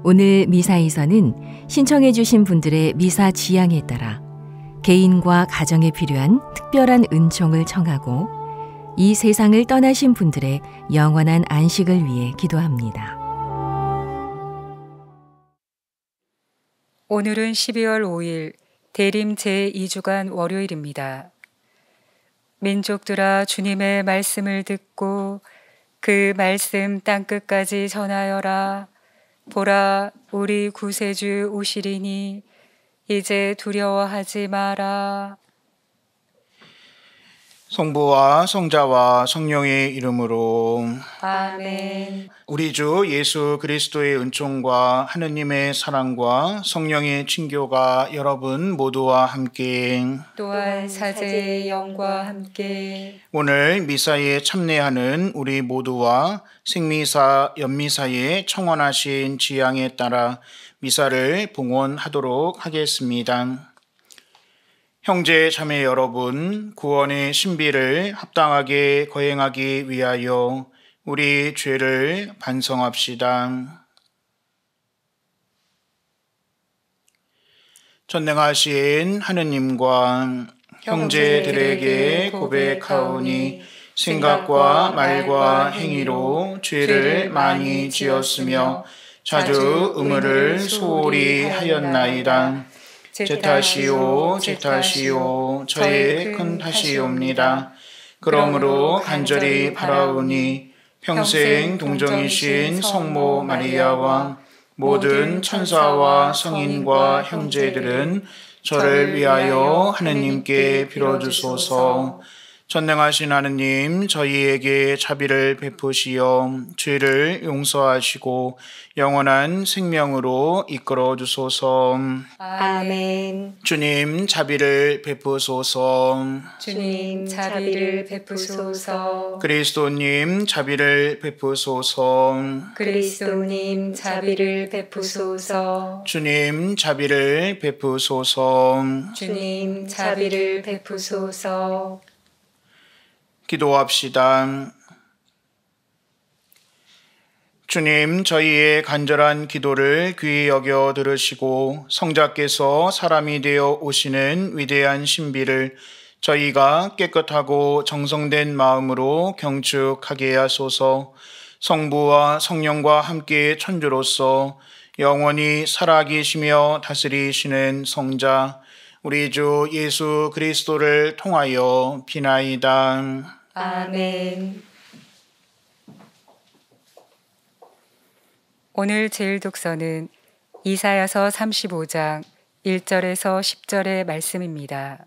오늘 미사에서는 신청해 주신 분들의 미사 지향에 따라 개인과 가정에 필요한 특별한 은총을 청하고 이 세상을 떠나신 분들의 영원한 안식을 위해 기도합니다. 오늘은 12월 5일 대림 제2주간 월요일입니다. 민족들아 주님의 말씀을 듣고 그 말씀 땅끝까지 전하여라. 보라, 우리 구세주 오시리니 이제 두려워하지 마라. 성부와 성자와 성령의 이름으로 아멘. 우리 주 예수 그리스도의 은총과 하느님의 사랑과 성령의 친교가 여러분 모두와 함께 또한 사제의 영과 함께 오늘 미사에 참여하는 우리 모두와 생미사, 연미사에 청원하신 지향에 따라 미사를 봉헌하도록 하겠습니다. 형제 자매 여러분, 구원의 신비를 합당하게 거행하기 위하여 우리 죄를 반성합시다. 전능하신 하느님과 형제들에게 고백하오니 생각과 말과 행위로 죄를 많이 지었으며 자주 의무를 소홀히 하였나이다. 제 탓이요 저의 큰 탓이옵니다. 그러므로 간절히 바라오니 평생 동정이신 성모 마리아와 모든 천사와 성인과 형제들은 저를 위하여 하느님께 빌어주소서. 전능하신 하느님, 저희에게 자비를 베푸시어 죄를 용서하시고 영원한 생명으로 이끌어 주소서. 아멘. 주님, 자비를 베푸소서. 주님, 자비를 베푸소서. 그리스도님, 자비를 베푸소서. 그리스도님, 자비를 베푸소서. 주님, 자비를 베푸소서. 주님, 자비를 베푸소서. 기도합시다. 주님, 저희의 간절한 기도를 귀히 여겨 들으시고 성자께서 사람이 되어 오시는 위대한 신비를 저희가 깨끗하고 정성된 마음으로 경축하게 하소서. 성부와 성령과 함께 천주로서 영원히 살아계시며 다스리시는 성자 우리 주 예수 그리스도를 통하여 비나이다. 아멘. 오늘 제일 독서는 이사야서 35장 1절에서 10절의 말씀입니다.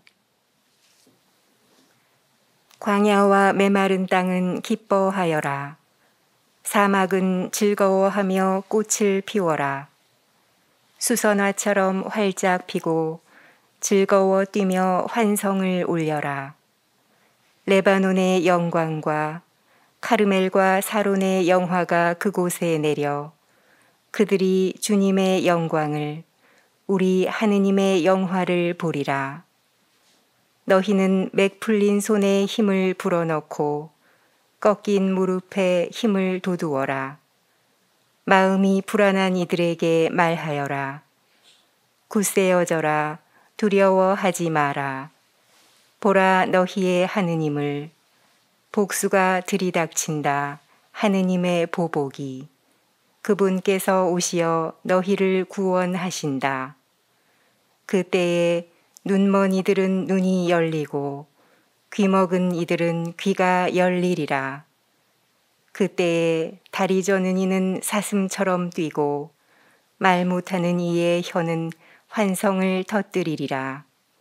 광야와 메마른 땅은 기뻐하여라. 사막은 즐거워하며 꽃을 피워라. 수선화처럼 활짝 피고 즐거워 뛰며 환성을 올려라. 레바논의 영광과 카르멜과 사론의 영화가 그곳에 내려 그들이 주님의 영광을 우리 하느님의 영화를 보리라. 너희는 맥 풀린 손에 힘을 불어넣고 꺾인 무릎에 힘을 돋우어라. 마음이 불안한 이들에게 말하여라. 굳세어져라. 두려워하지 마라. 보라, 너희의 하느님을 복수가 들이닥친다. 하느님의 보복이 그분께서 오시어 너희를 구원하신다. 그때에 눈먼 이들은 눈이 열리고 귀먹은 이들은 귀가 열리리라. 그때에 다리 저는 이는 사슴처럼 뛰고 말 못하는 이의 혀는 환성을 터뜨리리라.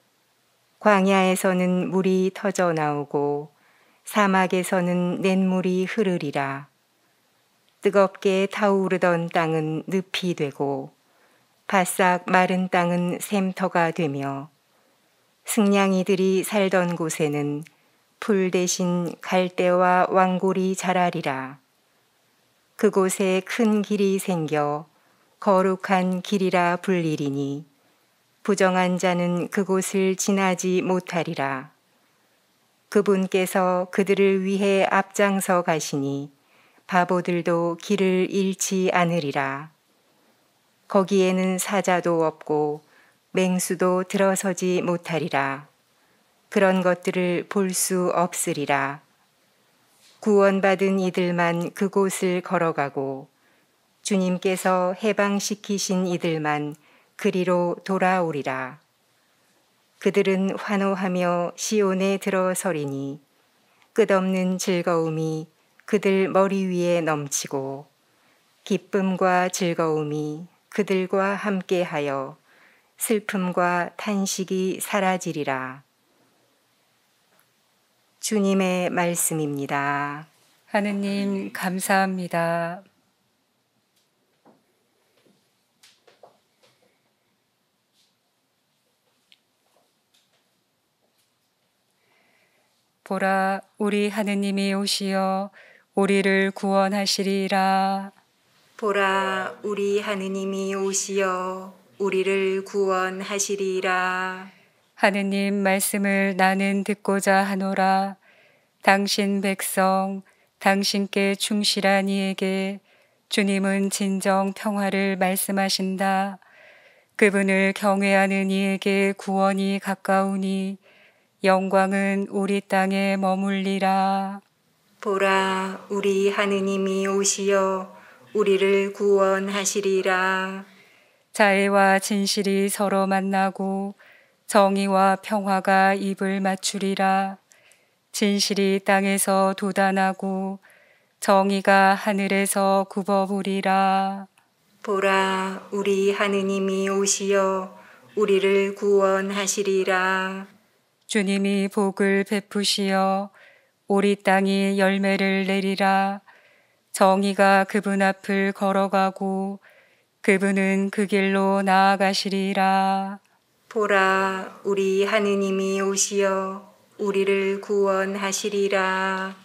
광야에서는 물이 터져 나오고 사막에서는 냇물이 흐르리라. 뜨겁게 타오르던 땅은 늪이 되고 바싹 마른 땅은 샘터가 되며 승냥이들이 살던 곳에는 풀 대신 갈대와 왕골이 자라리라. 그곳에 큰 길이 생겨 거룩한 길이라 불리리니 부정한 자는 그곳을 지나지 못하리라. 그분께서 그들을 위해 앞장서 가시니 바보들도 길을 잃지 않으리라. 거기에는 사자도 없고 맹수도 들어서지 못하리라. 그런 것들을 볼 수 없으리라. 구원받은 이들만 그곳을 걸어가고 주님께서 해방시키신 이들만 그리로 돌아오리라. 그들은 환호하며 시온에 들어서리니 끝없는 즐거움이 그들 머리 위에 넘치고 기쁨과 즐거움이 그들과 함께하여 슬픔과 탄식이 사라지리라. 주님의 말씀입니다. 하느님 감사합니다. 보라, 우리 하느님이 오시어 우리를 구원하시리라. 보라, 우리 하느님이 오시어 우리를 구원하시리라. 하느님 말씀을 나는 듣고자 하노라. 당신 백성, 당신께 충실한 이에게 주님은 진정 평화를 말씀하신다. 그분을 경외하는 이에게 구원이 가까우니 영광은 우리 땅에 머물리라. 보라, 우리 하느님이 오시어 우리를 구원하시리라. 자애와 진실이 서로 만나고 정의와 평화가 입을 맞추리라. 진실이 땅에서 돋아나고 정의가 하늘에서 굽어부리라. 보라, 우리 하느님이 오시어 우리를 구원하시리라. 주님이 복을 베푸시어 우리 땅이 열매를 내리라. 정의가 그분 앞을 걸어가고 그분은 그 길로 나아가시리라. 보라, 우리 하느님이 오시어 우리를 구원하시리라.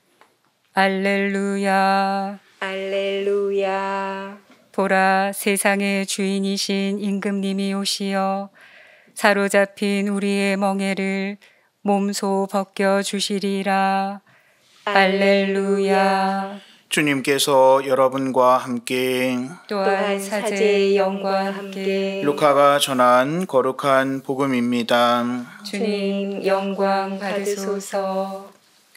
알렐루야. 알렐루야. 보라, 세상의 주인이신 임금님이 오시어 사로잡힌 우리의 멍에를 몸소 벗겨 주시리라. 알렐루야. 주님께서 여러분과 함께 또한 사제의 영과 함께 루카가 전한 거룩한 복음입니다. 주님 영광 받으소서.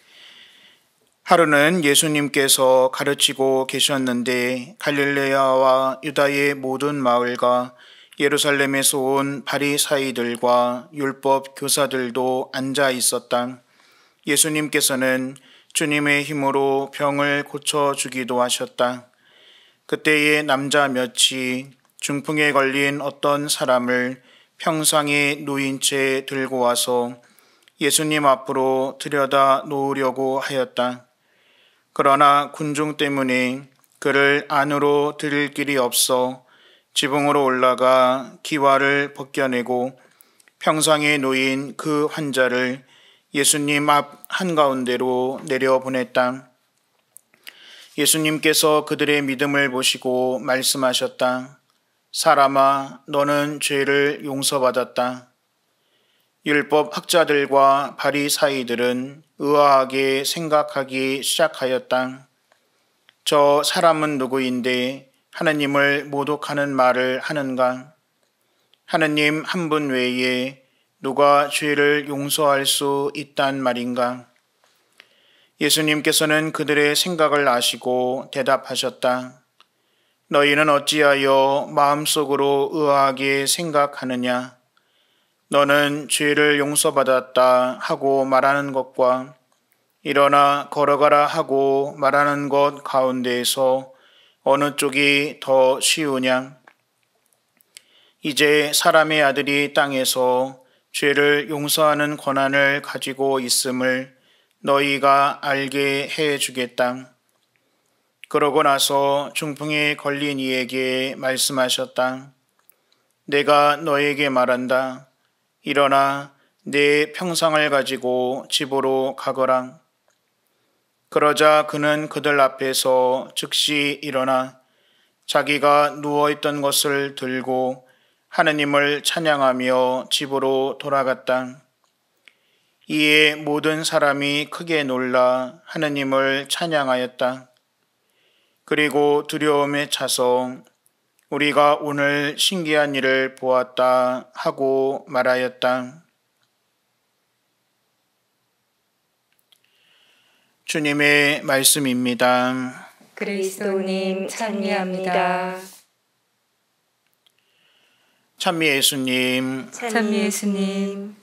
하루는 예수님께서 가르치고 계셨는데 갈릴레아와 유다의 모든 마을과 예루살렘에서 온 바리사이들과 율법 교사들도 앉아 있었다. 예수님께서는 주님의 힘으로 병을 고쳐주기도 하셨다. 그때에 남자 몇이 중풍에 걸린 어떤 사람을 평상에 누인 채 들고 와서 예수님 앞으로 들여다 놓으려고 하였다. 그러나 군중 때문에 그를 안으로 들일 길이 없어 지붕으로 올라가 기와를 벗겨내고 평상에 놓인 그 환자를 예수님 앞 한가운데로 내려보냈다. 예수님께서 그들의 믿음을 보시고 말씀하셨다. 사람아, 너는 죄를 용서받았다. 율법 학자들과 바리사이들은 의아하게 생각하기 시작하였다. 저 사람은 누구인데 하느님을 모독하는 말을 하는가? 하느님 한 분 외에 누가 죄를 용서할 수 있단 말인가? 예수님께서는 그들의 생각을 아시고 대답하셨다. 너희는 어찌하여 마음속으로 의아하게 생각하느냐? 너는 죄를 용서받았다 하고 말하는 것과 일어나 걸어가라 하고 말하는 것 가운데에서 어느 쪽이 더 쉬우냐? 이제 사람의 아들이 땅에서 죄를 용서하는 권한을 가지고 있음을 너희가 알게 해 주겠다. 그러고 나서 중풍에 걸린 이에게 말씀하셨다. 내가 너에게 말한다. 일어나 내 평상을 가지고 집으로 가거라. 그러자 그는 그들 앞에서 즉시 일어나 자기가 누워있던 것을 들고 하느님을 찬양하며 집으로 돌아갔다. 이에 모든 사람이 크게 놀라 하느님을 찬양하였다. 그리고 두려움에 차서 우리가 오늘 신기한 일을 보았다 하고 말하였다. 주님의 말씀입니다. 그리스도님 찬미합니다. 찬미 예수님. 찬미 예수님.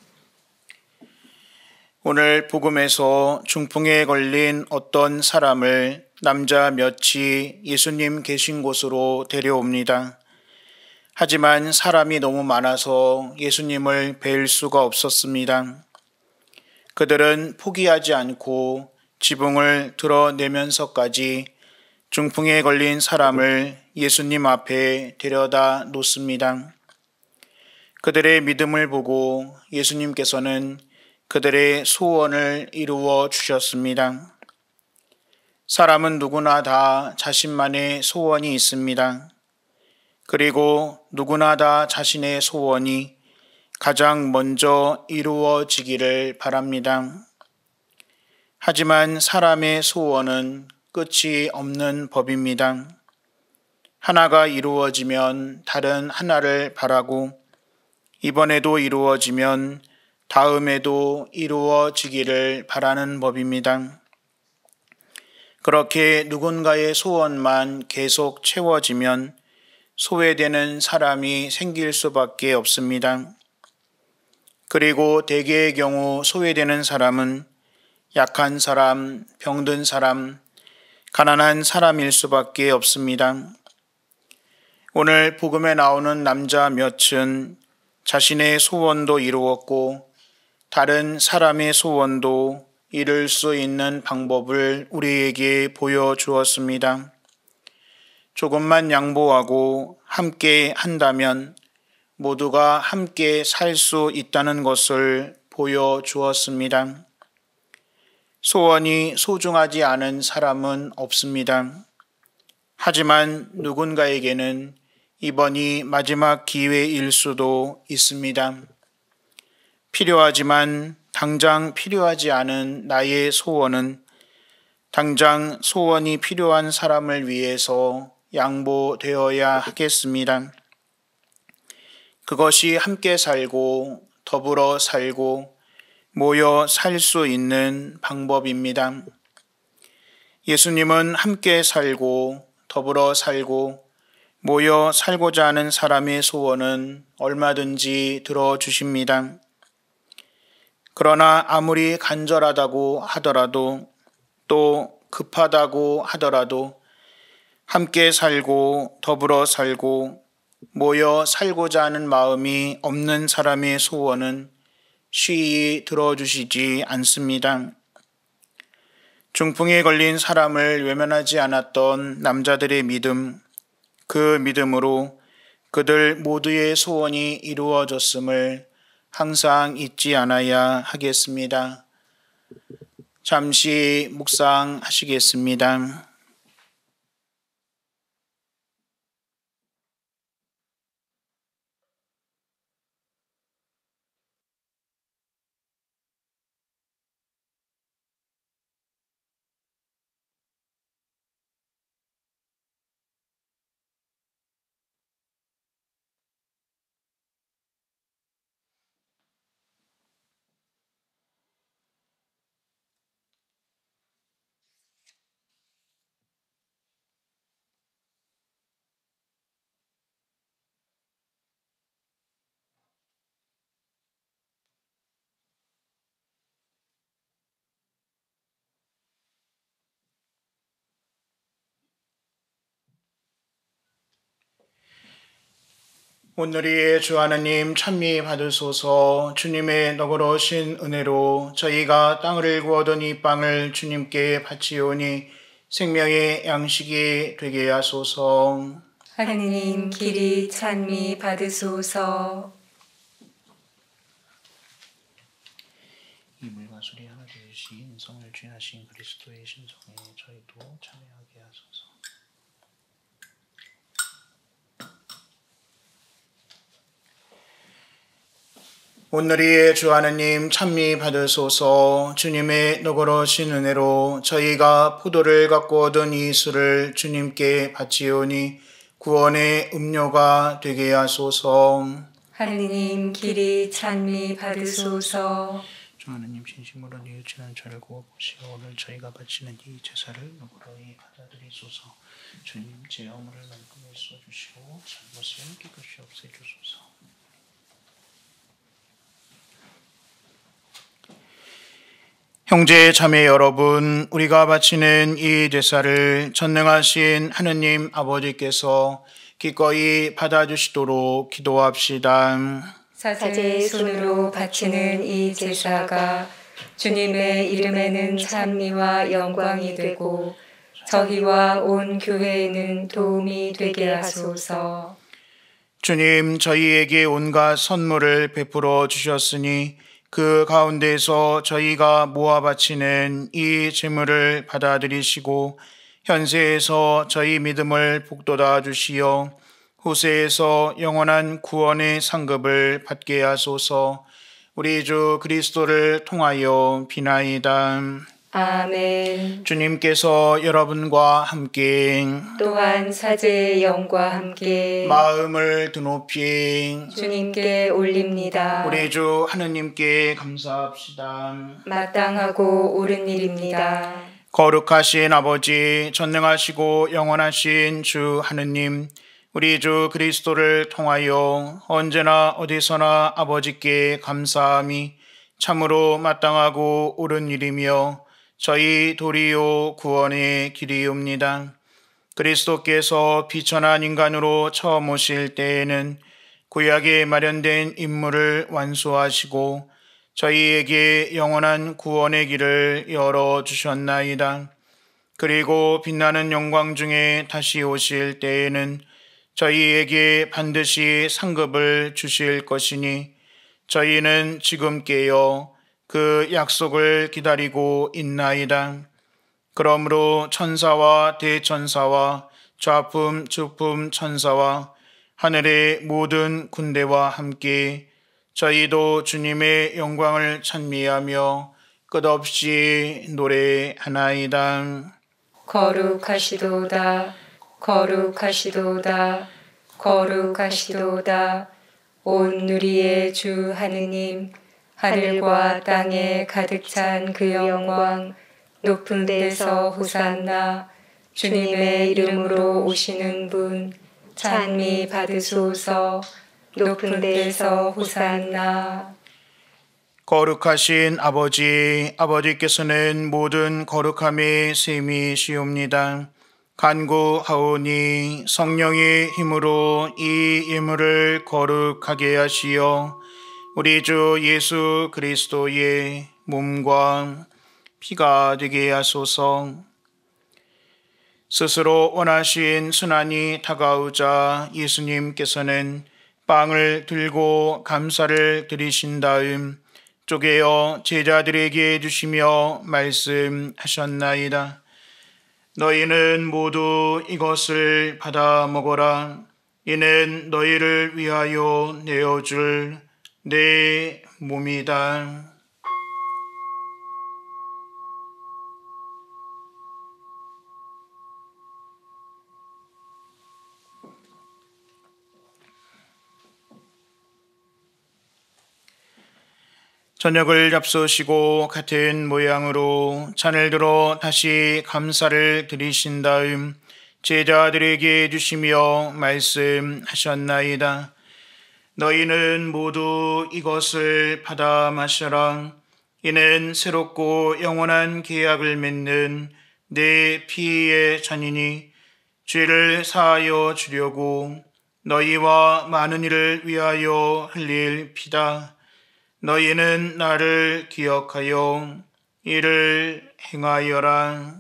오늘 복음에서 중풍에 걸린 어떤 사람을 남자 몇이 예수님 계신 곳으로 데려옵니다. 하지만 사람이 너무 많아서 예수님을 뵐 수가 없었습니다. 그들은 포기하지 않고 지붕을 드러내면서까지 중풍에 걸린 사람을 예수님 앞에 데려다 놓습니다. 그들의 믿음을 보고 예수님께서는 그들의 소원을 이루어 주셨습니다. 사람은 누구나 다 자신만의 소원이 있습니다. 그리고 누구나 다 자신의 소원이 가장 먼저 이루어지기를 바랍니다. 하지만 사람의 소원은 끝이 없는 법입니다. 하나가 이루어지면 다른 하나를 바라고 이번에도 이루어지면 다음에도 이루어지기를 바라는 법입니다. 그렇게 누군가의 소원만 계속 채워지면 소외되는 사람이 생길 수밖에 없습니다. 그리고 대개의 경우 소외되는 사람은 약한 사람, 병든 사람, 가난한 사람일 수밖에 없습니다. 오늘 복음에 나오는 남자 몇은 자신의 소원도 이루었고 다른 사람의 소원도 이룰 수 있는 방법을 우리에게 보여주었습니다. 조금만 양보하고 함께 한다면 모두가 함께 살 수 있다는 것을 보여주었습니다. 소원이 소중하지 않은 사람은 없습니다. 하지만 누군가에게는 이번이 마지막 기회일 수도 있습니다. 필요하지만 당장 필요하지 않은 나의 소원은 당장 소원이 필요한 사람을 위해서 양보되어야 하겠습니다. 그것이 함께 살고 더불어 살고 모여 살 수 있는 방법입니다. 예수님은 함께 살고 더불어 살고 모여 살고자 하는 사람의 소원은 얼마든지 들어주십니다. 그러나 아무리 간절하다고 하더라도 또 급하다고 하더라도 함께 살고 더불어 살고 모여 살고자 하는 마음이 없는 사람의 소원은 쉬이 들어주시지 않습니다. 중풍에 걸린 사람을 외면하지 않았던 남자들의 믿음, 그 믿음으로 그들 모두의 소원이 이루어졌음을 항상 잊지 않아야 하겠습니다. 잠시 묵상하시겠습니다. 오늘의 주 하나님 찬미 받으소서. 주님의 너그러우신 은혜로 저희가 땅을 일구 얻은 이 빵을 주님께 바치오니 생명의 양식이 되게 하소서. 하느님 길이 찬미 받으소서. 이 물과 술이 하나 되시 인성을 취하신 그리스도의 신성에 저희도 참여하게 하소서. 오늘의 주 하나님 찬미 받으소서. 주님의 너그러우신 은혜로 저희가 포도를 갖고 얻은 이 술을 주님께 바치오니 구원의 음료가 되게 하소서. 하느님 길이 찬미 받으소서. 주 하느님 진심으로 뉘우치는 저를 구워보시고 오늘 저희가 바치는 이 제사를 너그러이 받아들이소서. 주님 제 허물을 말끔히 써주시고 잘못을 깨끗이 없애주소서. 형제 자매 여러분, 우리가 바치는 이 제사를 전능하신 하느님 아버지께서 기꺼이 받아주시도록 기도합시다. 사제의 손으로 바치는 이 제사가 주님의 이름에는 찬미와 영광이 되고 저희와 온 교회에는 도움이 되게 하소서. 주님, 저희에게 온갖 선물을 베풀어 주셨으니 그 가운데서 저희가 모아 바치는 이 제물을 받아들이시고 현세에서 저희 믿음을 북돋아 주시어 후세에서 영원한 구원의 상급을 받게 하소서. 우리 주 그리스도를 통하여 비나이다. 아멘. 주님께서 여러분과 함께 또한 사제의 영과 함께 마음을 드높이 주님께 올립니다. 우리 주 하느님께 감사합시다. 마땅하고 옳은 일입니다. 거룩하신 아버지, 전능하시고 영원하신 주 하느님, 우리 주 그리스도를 통하여 언제나 어디서나 아버지께 감사함이 참으로 마땅하고 옳은 일이며 저희 도리요 구원의 길이옵니다. 그리스도께서 비천한 인간으로 처음 오실 때에는 구약에 마련된 임무를 완수하시고 저희에게 영원한 구원의 길을 열어주셨나이다. 그리고 빛나는 영광 중에 다시 오실 때에는 저희에게 반드시 상급을 주실 것이니 저희는 지금 깨어 그 약속을 기다리고 있나이다. 그러므로 천사와 대천사와 좌품 주품 천사와 하늘의 모든 군대와 함께 저희도 주님의 영광을 찬미하며 끝없이 노래하나이다. 거룩하시도다. 거룩하시도다. 거룩하시도다. 온 누리의 주 하느님, 하늘과 땅에 가득 찬 그 영광, 높은 데서 호산나. 주님의 이름으로 오시는 분, 찬미 받으소서. 높은 데서 호산나. 거룩하신 아버지, 아버지께서는 모든 거룩함의 셈이시옵니다. 간구하오니 성령의 힘으로 이 예물을 거룩하게 하시어 우리 주 예수 그리스도의 몸과 피가 되게 하소서. 스스로 원하신 순환이 다가오자 예수님께서는 빵을 들고 감사를 드리신 다음 쪼개어 제자들에게 주시며 말씀하셨나이다. 너희는 모두 이것을 받아 먹어라. 이는 너희를 위하여 내어줄 내 몸이다. 저녁을 잡수시고 같은 모양으로 잔을 들어 다시 감사를 드리신 다음 제자들에게 주시며 말씀하셨나이다. 너희는 모두 이것을 받아 마셔라. 이는 새롭고 영원한 계약을 맺는 내 피의 잔이니 죄를 사하여 주려고 너희와 많은 이를 위하여 흘릴 피다. 너희는 나를 기억하여 이를 행하여라.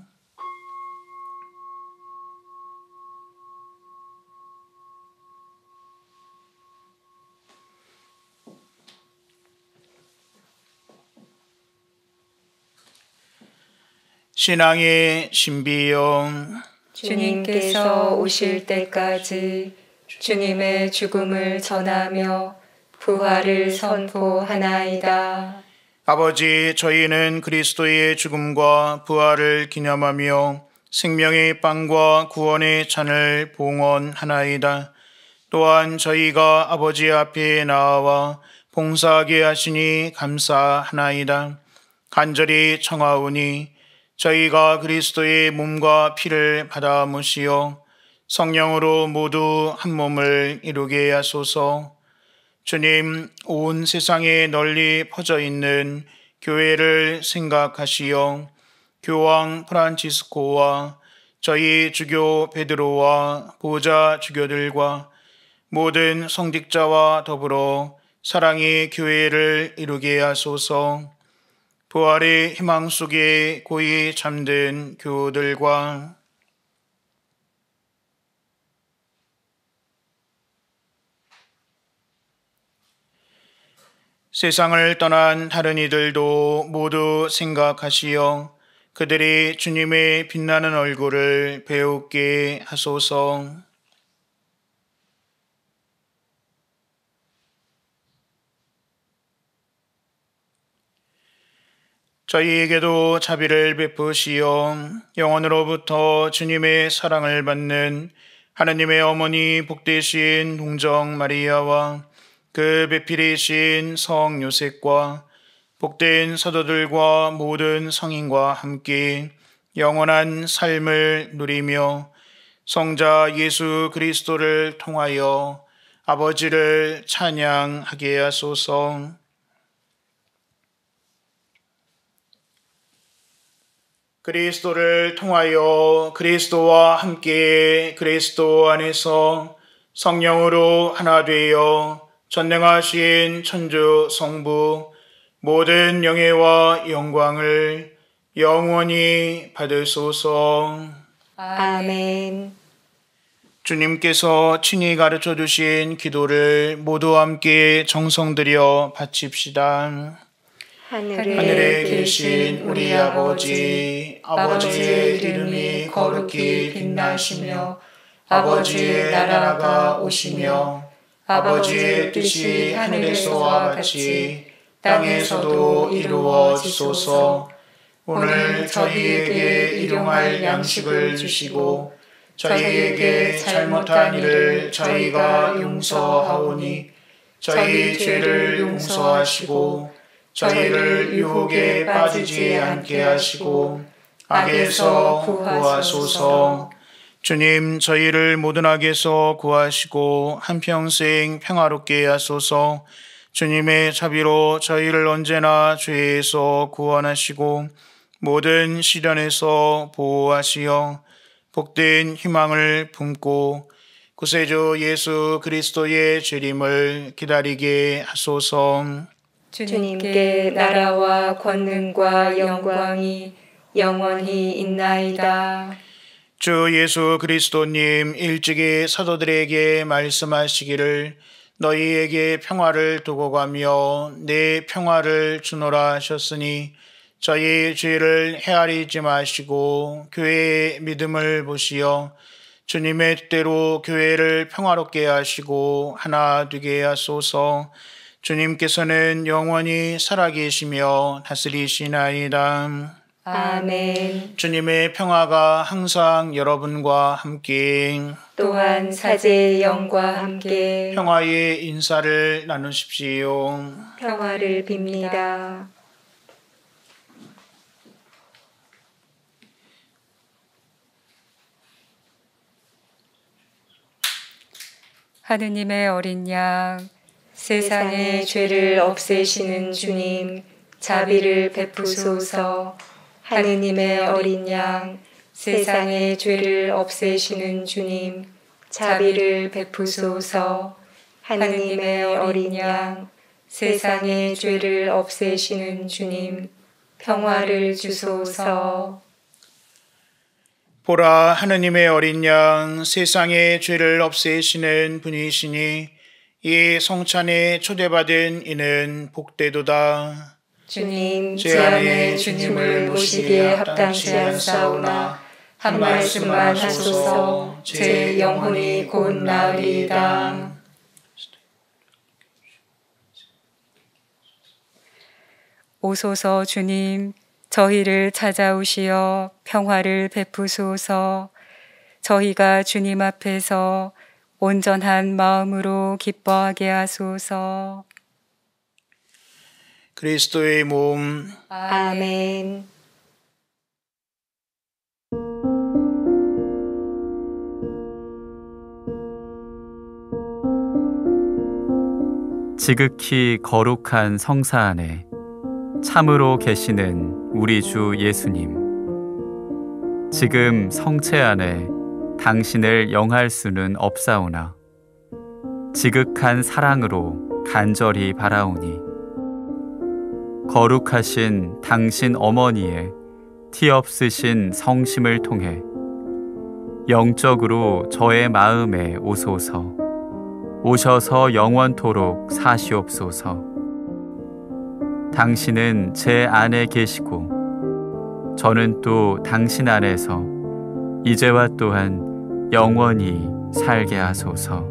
신앙의 신비요, 주님께서 오실 때까지 주님의 죽음을 전하며 부활을 선포하나이다. 아버지, 저희는 그리스도의 죽음과 부활을 기념하며 생명의 빵과 구원의 잔을 봉헌하나이다. 또한 저희가 아버지 앞에 나와 봉사하게 하시니 감사하나이다. 간절히 청하오니 저희가 그리스도의 몸과 피를 받아 모시어 성령으로 모두 한 몸을 이루게 하소서. 주님, 온 세상에 널리 퍼져 있는 교회를 생각하시어 교황 프란치스코와 저희 주교 베드로와 보좌 주교들과 모든 성직자와 더불어 사랑의 교회를 이루게 하소서. 부활의 희망 속에 고이 잠든 교우들과 세상을 떠난 다른 이들도 모두 생각하시어 그들이 주님의 빛나는 얼굴을 배우게 하소서. 저희에게도 자비를 베푸시어 영원으로부터 주님의 사랑을 받는 하느님의 어머니 복되신 동정 마리아와 그 배필이신 성 요셉과 복된 사도들과 모든 성인과 함께 영원한 삶을 누리며 성자 예수 그리스도를 통하여 아버지를 찬양하게 하소서. 그리스도를 통하여 그리스도와 함께 그리스도 안에서 성령으로 하나 되어 전능하신 천주 성부 모든 영예와 영광을 영원히 받으소서. 아멘. 주님께서 친히 가르쳐 주신 기도를 모두 함께 정성 들여 바칩시다. 하늘에 계신 우리 아버지, 아버지의 이름이 거룩히 빛나시며 아버지의 나라가 오시며 아버지의 뜻이 하늘에서와 같이 땅에서도 이루어지소서. 오늘 저희에게 일용할 양식을 주시고 저희에게 잘못한 일을 저희가 용서하오니 저희 죄를 용서하시고 저희를 유혹에 빠지지 않게 하시고 악에서 구하소서. 주님, 저희를 모든 악에서 구하시고 한평생 평화롭게 하소서. 주님의 자비로 저희를 언제나 죄에서 구원하시고 모든 시련에서 보호하시어 복된 희망을 품고 구세주 예수 그리스도의 재림을 기다리게 하소서. 주님께 나라와 권능과 영광이 영원히 있나이다. 주 예수 그리스도님 일찍이 사도들에게 말씀하시기를 너희에게 평화를 두고 가며 내 평화를 주노라 하셨으니 저희 죄를 헤아리지 마시고 교회의 믿음을 보시어 주님의 뜻대로 교회를 평화롭게 하시고 하나 되게 하소서. 주님께서는 영원히 살아계시며 다스리시나이다. 아멘. 주님의 평화가 항상 여러분과 함께 또한 사제의 영과 함께 평화의 인사를 나누십시오. 평화를 빕니다. 하느님의 어린 양, 세상의 죄를 없애시는 주님, 자비를 베푸소서. 하느님의 어린 양, 세상의 죄를 없애시는 주님, 자비를 베푸소서. 하느님의 어린 양, 세상의 죄를 없애시는 주님, 평화를 주소서. 보라, 하느님의 어린 양, 세상의 죄를 없애시는 분이시니 이 성찬에 초대받은 이는 복되도다. 주님, 제 안에 주님을 모시기에 합당치 않사오나 한 말씀만 하소서. 제 영혼이 곧 나으리이다. 오소서 주님, 저희를 찾아오시어 평화를 베푸소서. 저희가 주님 앞에서 온전한 마음으로 기뻐하게 하소서. 그리스도의 몸, 아멘. 지극히 거룩한 성사 안에 참으로 계시는 우리 주 예수님, 지금 성체 안에 당신을 영할 수는 없사오나 지극한 사랑으로 간절히 바라오니 거룩하신 당신 어머니의 티 없으신 성심을 통해 영적으로 저의 마음에 오소서. 오셔서 영원토록 사시옵소서. 당신은 제 안에 계시고 저는 또 당신 안에서 이제와 또한 영원히 살게 하소서.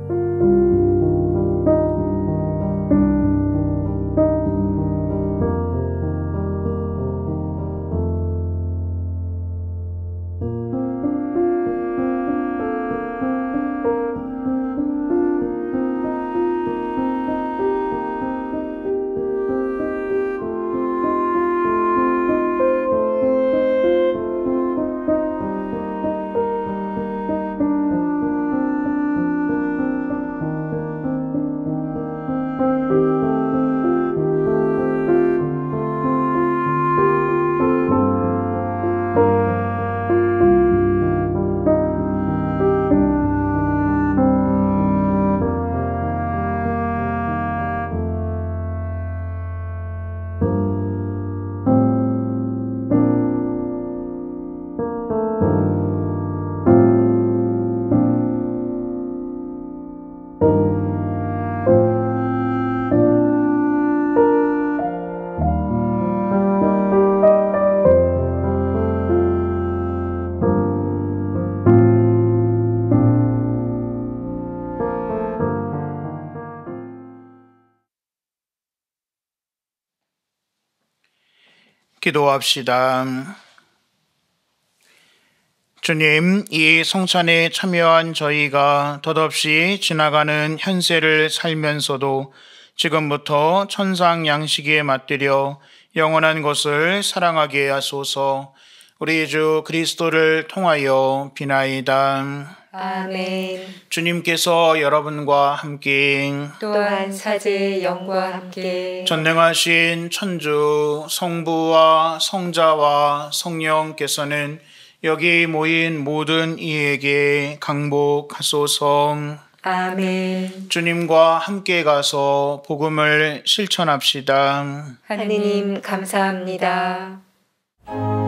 기도합시다. 주님, 이 성찬에 참여한 저희가 덧없이 지나가는 현세를 살면서도 지금부터 천상 양식에 맞들여 영원한 것을 사랑하게 하소서. 우리 주 그리스도를 통하여 비나이다. 아멘. 주님께서 여러분과 함께 또한 사제의 영과 함께 전능하신 천주 성부와 성자와 성령께서는 여기 모인 모든 이에게 강복하소서. 아멘. 주님과 함께 가서 복음을 실천합시다. 하느님 감사합니다.